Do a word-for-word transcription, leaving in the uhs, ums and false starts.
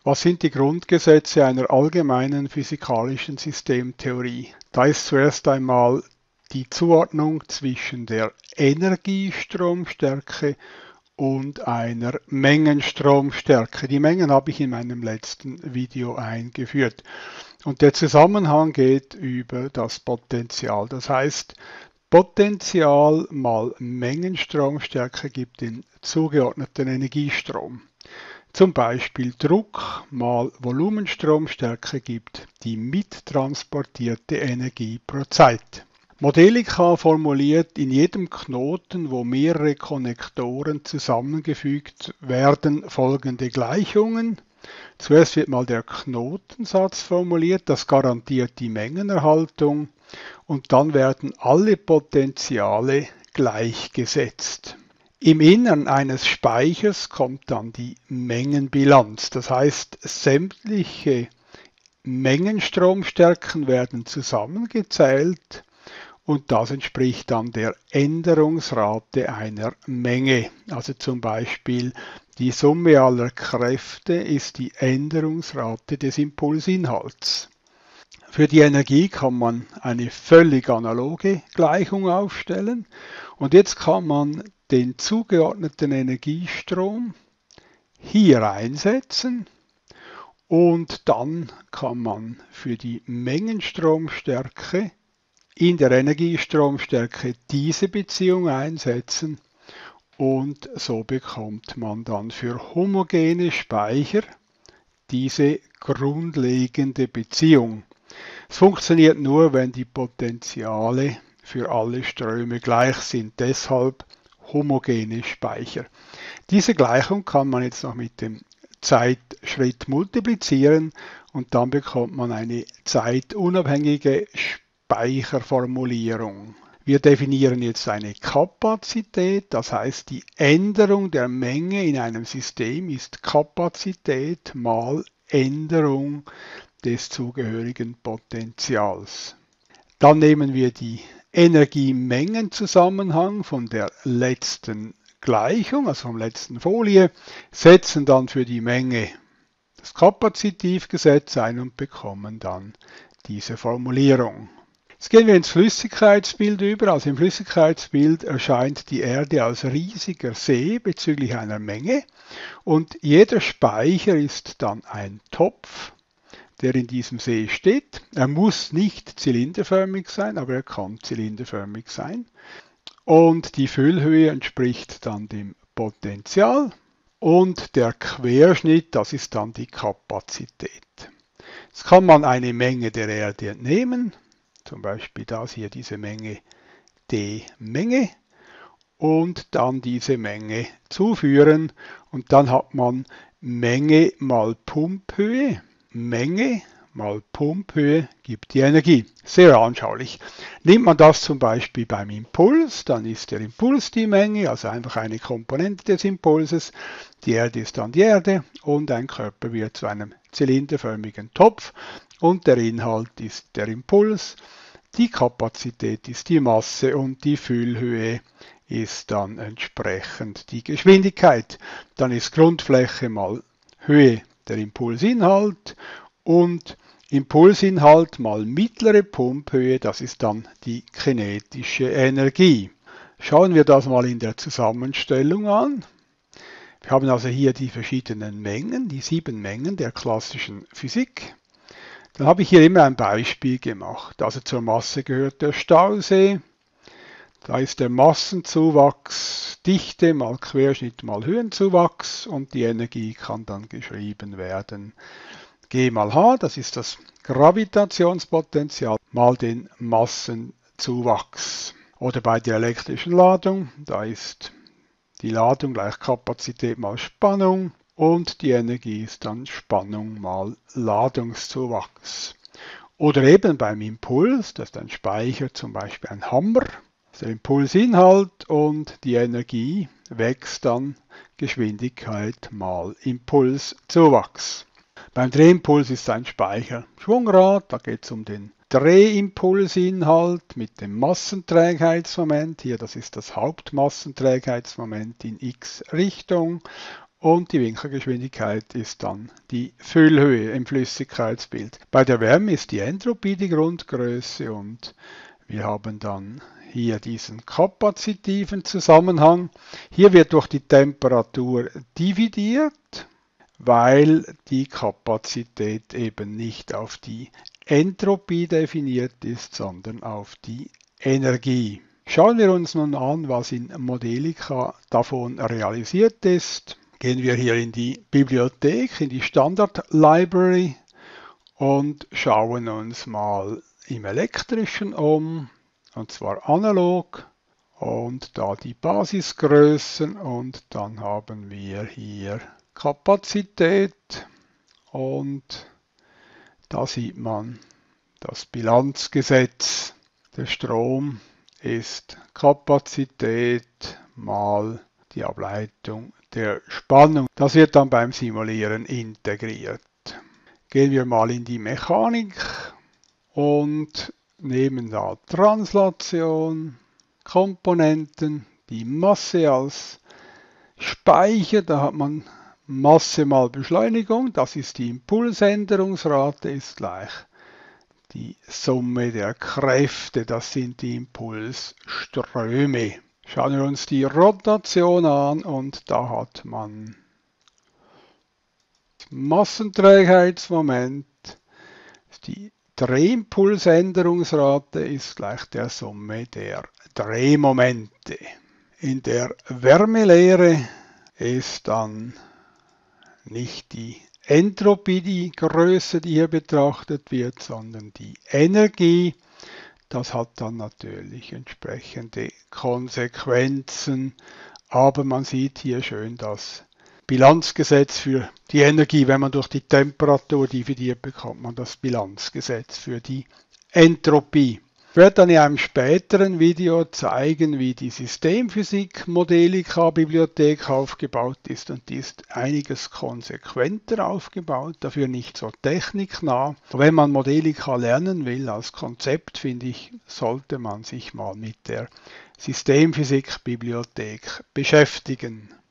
Was sind die Grundgesetze einer allgemeinen physikalischen Systemtheorie? Da ist zuerst einmal die Zuordnung zwischen der Energiestromstärke und einer Mengenstromstärke. Die Mengen habe ich in meinem letzten Video eingeführt. Und der Zusammenhang geht über das Potential. Das heißt, Potential mal Mengenstromstärke gibt den zugeordneten Energiestrom. Zum Beispiel Druck mal Volumenstromstärke gibt die mittransportierte Energie pro Zeit. Modelica formuliert in jedem Knoten, wo mehrere Konnektoren zusammengefügt werden, folgende Gleichungen. Zuerst wird mal der Knotensatz formuliert, das garantiert die Mengenerhaltung, und dann werden alle Potentiale gleichgesetzt. Im Innern eines Speichers kommt dann die Mengenbilanz, das heißt, sämtliche Mengenstromstärken werden zusammengezählt und das entspricht dann der Änderungsrate einer Menge. Also zum Beispiel die Summe aller Kräfte ist die Änderungsrate des Impulsinhalts. Für die Energie kann man eine völlig analoge Gleichung aufstellen und jetzt kann man den zugeordneten Energiestrom hier einsetzen und dann kann man für die Mengenstromstärke in der Energiestromstärke diese Beziehung einsetzen und so bekommt man dann für homogene Speicher diese grundlegende Beziehung. Es funktioniert nur, wenn die Potentiale für alle Ströme gleich sind, deshalb homogene Speicher. Diese Gleichung kann man jetzt noch mit dem Zeitschritt multiplizieren und dann bekommt man eine zeitunabhängige Speicherformulierung. Wir definieren jetzt eine Kapazität, das heißt die Änderung der Menge in einem System ist Kapazität mal Änderung des zugehörigen Potentials. Dann nehmen wir die Energiemengenzusammenhang von der letzten Gleichung, also vom letzten Folie, setzen dann für die Menge das Kapazitivgesetz ein und bekommen dann diese Formulierung. Jetzt gehen wir ins Flüssigkeitsbild über. Also im Flüssigkeitsbild erscheint die Erde als riesiger See bezüglich einer Menge und jeder Speicher ist dann ein Topf, der in diesem See steht. Er muss nicht zylinderförmig sein, aber er kann zylinderförmig sein. Und die Füllhöhe entspricht dann dem Potential und der Querschnitt, das ist dann die Kapazität. Jetzt kann man eine Menge der Erde entnehmen, zum Beispiel das hier, diese Menge D Menge, und dann diese Menge zuführen und dann hat man Menge mal Pumphöhe. Menge mal Pumphöhe gibt die Energie. Sehr anschaulich. Nimmt man das zum Beispiel beim Impuls, dann ist der Impuls die Menge, also einfach eine Komponente des Impulses. Die Erde ist dann die Erde und ein Körper wird zu einem zylinderförmigen Topf und der Inhalt ist der Impuls. Die Kapazität ist die Masse und die Füllhöhe ist dann entsprechend die Geschwindigkeit. Dann ist Grundfläche mal Höhe der Impulsinhalt und Impulsinhalt mal mittlere Pumphöhe, das ist dann die kinetische Energie. Schauen wir das mal in der Zusammenstellung an. Wir haben also hier die verschiedenen Mengen, die sieben Mengen der klassischen Physik. Dann habe ich hier immer ein Beispiel gemacht. Also zur Masse gehört der Stausee. Da ist der Massenzuwachs Dichte mal Querschnitt mal Höhenzuwachs und die Energie kann dann geschrieben werden. G mal H, das ist das Gravitationspotenzial mal den Massenzuwachs. Oder bei der elektrischen Ladung, da ist die Ladung gleich Kapazität mal Spannung und die Energie ist dann Spannung mal Ladungszuwachs. Oder eben beim Impuls, das ist ein Speicher, zum Beispiel ein Hammer. Der Impulsinhalt und die Energie wächst dann Geschwindigkeit mal Impulszuwachs. Beim Drehimpuls ist ein Speicher Schwungrad, da geht es um den Drehimpulsinhalt mit dem Massenträgheitsmoment. Hier, das ist das Hauptmassenträgheitsmoment in x Richtung. und die Winkelgeschwindigkeit ist dann die Füllhöhe im Flüssigkeitsbild. Bei der Wärme ist die Entropie die Grundgröße und wir haben dann hier diesen kapazitiven Zusammenhang. Hier wird durch die Temperatur dividiert, weil die Kapazität eben nicht auf die Entropie definiert ist, sondern auf die Energie. Schauen wir uns nun an, was in Modelica davon realisiert ist. Gehen wir hier in die Bibliothek, in die Standard Library und schauen uns mal im Elektrischen um, und zwar analog, und da die Basisgrößen, und dann haben wir hier Kapazität und da sieht man das Bilanzgesetz. Der Strom ist Kapazität mal die Ableitung der Spannung. Das wird dann beim Simulieren integriert. Gehen wir mal in die Mechanik und nehmen da Translation, Komponenten, die Masse als Speicher. Da hat man Masse mal Beschleunigung, das ist die Impulsänderungsrate, ist gleich die Summe der Kräfte, das sind die Impulsströme. Schauen wir uns die Rotation an und da hat man das Massenträgheitsmoment, die Drehimpulsänderungsrate ist gleich der Summe der Drehmomente. In der Wärmelehre ist dann nicht die Entropie die Größe, die hier betrachtet wird, sondern die Energie. Das hat dann natürlich entsprechende Konsequenzen, aber man sieht hier schön das Bilanzgesetz für die Energie. Wenn man durch die Temperatur dividiert, bekommt man das Bilanzgesetz für die Entropie. Ich werde dann in einem späteren Video zeigen, wie die Systemphysik Modelica Bibliothek aufgebaut ist, und die ist einiges konsequenter aufgebaut, dafür nicht so techniknah. Wenn man Modelica lernen will als Konzept, finde ich, sollte man sich mal mit der Systemphysik Bibliothek beschäftigen.